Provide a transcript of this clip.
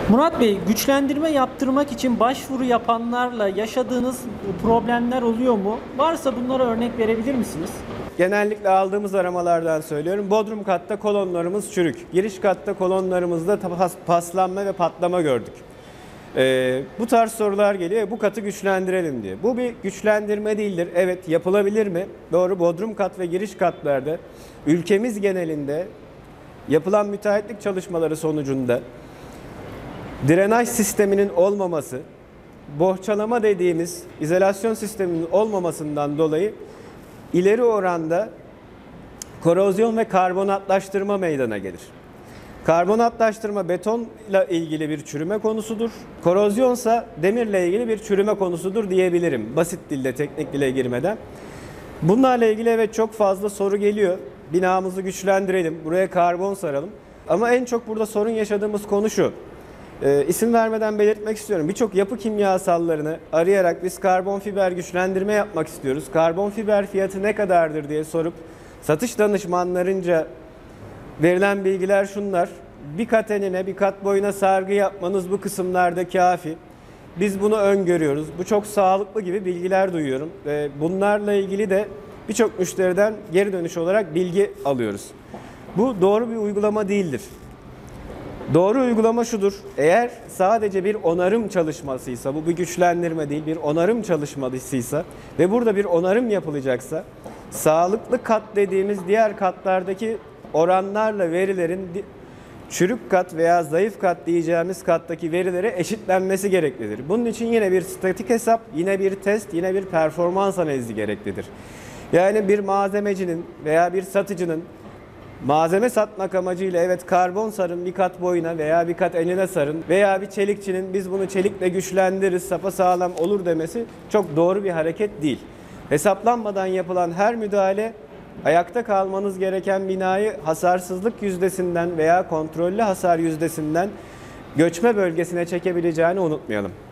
Murat Bey, güçlendirme yaptırmak için başvuru yapanlarla yaşadığınız problemler oluyor mu? Varsa bunlara örnek verebilir misiniz? Genellikle aldığımız aramalardan söylüyorum. Bodrum katta kolonlarımız çürük. Giriş katta kolonlarımızda paslanma ve patlama gördük. Bu tarz sorular geliyor. Bu katı güçlendirelim diye. Bu bir güçlendirme değildir. Evet, yapılabilir mi? Doğru. Bodrum kat ve giriş katlarda ülkemiz genelinde yapılan müteahhitlik çalışmaları sonucunda drenaj sisteminin olmaması, bohçalama dediğimiz izolasyon sisteminin olmamasından dolayı ileri oranda korozyon ve karbonatlaştırma meydana gelir. Karbonatlaştırma betonla ilgili bir çürüme konusudur. Korozyonsa demirle ilgili bir çürüme konusudur diyebilirim. Basit dilde, teknik dile girmeden. Bunlarla ilgili evet çok fazla soru geliyor. Binamızı güçlendirelim, buraya karbon saralım. Ama en çok burada sorun yaşadığımız konu şu. İsim vermeden belirtmek istiyorum. Birçok yapı kimyasallarını arayarak biz karbon fiber güçlendirme yapmak istiyoruz. Karbon fiber fiyatı ne kadardır diye sorup satış danışmanlarınca verilen bilgiler şunlar. Bir kat enine, bir kat boyuna sargı yapmanız bu kısımlarda kafi. Biz bunu öngörüyoruz. Bu çok sağlıklı gibi bilgiler duyuyorum. Ve bunlarla ilgili de birçok müşteriden geri dönüş olarak bilgi alıyoruz. Bu doğru bir uygulama değildir. Doğru uygulama şudur. Eğer sadece bir onarım çalışmasıysa, bu bir güçlendirme değil, bir onarım çalışmasıysa ve burada bir onarım yapılacaksa, sağlıklı kat dediğimiz diğer katlardaki oranlarla verilerin çürük kat veya zayıf kat diyeceğimiz kattaki verilere eşitlenmesi gereklidir. Bunun için yine bir statik hesap, yine bir test, yine bir performans analizi gereklidir. Yani bir malzemecinin veya bir satıcının malzeme satmak amacıyla evet karbon sarın bir kat boyuna veya bir kat enine sarın veya bir çelikçinin biz bunu çelikle güçlendiririz sapasağlam olur demesi çok doğru bir hareket değil. Hesaplanmadan yapılan her müdahale ayakta kalmanız gereken binayı hasarsızlık yüzdesinden veya kontrollü hasar yüzdesinden göçme bölgesine çekebileceğini unutmayalım.